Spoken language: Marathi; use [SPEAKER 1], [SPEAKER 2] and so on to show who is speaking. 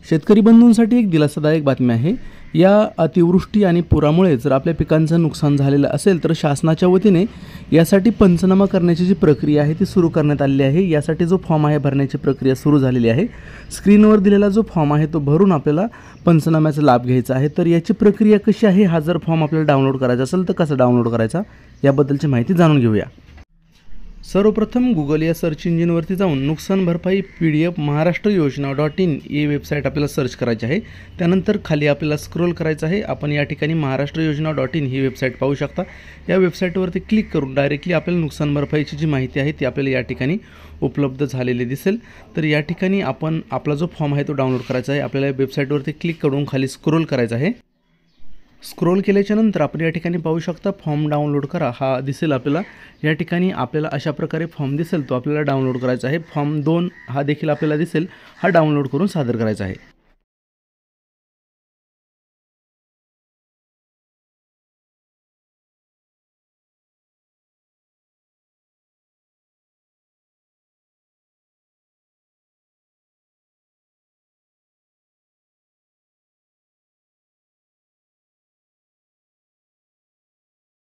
[SPEAKER 1] शेतकरी बंधूंसाठी एक दिलासादायक बातमी आहे। या अतिवृष्टी आणि पुरामुळे जर आपल्या पिकांचं नुकसान झालेलं असेल तर शासनाच्या वतीने यासाठी पंचनामा करण्याची जी प्रक्रिया आहे ती सुरू करण्यात आलेली आहे। यासाठी जो फॉर्म आहे भरण्याची प्रक्रिया सुरू झालेली आहे। स्क्रीनवर दिलेला जो फॉर्म आहे तो भरून आपल्याला पंचनाम्याचा लाभ घ्यायचा आहे। तर याची प्रक्रिया कशी आहे, हा जर फॉर्म आपल्याला डाउनलोड करायचा असेल तर कसा डाउनलोड करायचा याबद्दलची माहिती जाणून घेऊया। सर्वप्रथम गूगल या सर्च इंजिनवरती जाऊन नुकसान भरपाई PDF महाराष्ट्र योजना.in ही वेबसाईट आपल्याला सर्च करायची आहे। त्यानंतर खाली आपल्याला स्क्रोल करायचं आहे। आपण या ठिकाणी महाराष्ट्र योजना.in ही वेबसाईट पाहू शकता। या वेबसाईटवरती क्लिक करून डायरेक्टली आपल्याला नुकसान भरपाईची जी माहिती आहे ती आपल्याला या ठिकाणी उपलब्ध झालेली दिसेल। तर या ठिकाणी आपण आपला जो फॉर्म आहे तो डाउनलोड करायचा आहे। आपल्याला वेबसाईटवरती क्लिक करून खाली स्क्रोल करायचं आहे। स्क्रोल केल्याच्या नंतर आपण या ठिकाणी पाहू शकता फॉर्म डाउनलोड करा हा दिसेल आपल्याला। या ठिकाणी आपल्याला अशा प्रकारे फॉर्म दिसेल तो आपल्याला डाउनलोड करायचा आहे। फॉर्म 2 हा देखील आपल्याला दिसेल, हा डाउनलोड करून सादर करायचा आहे।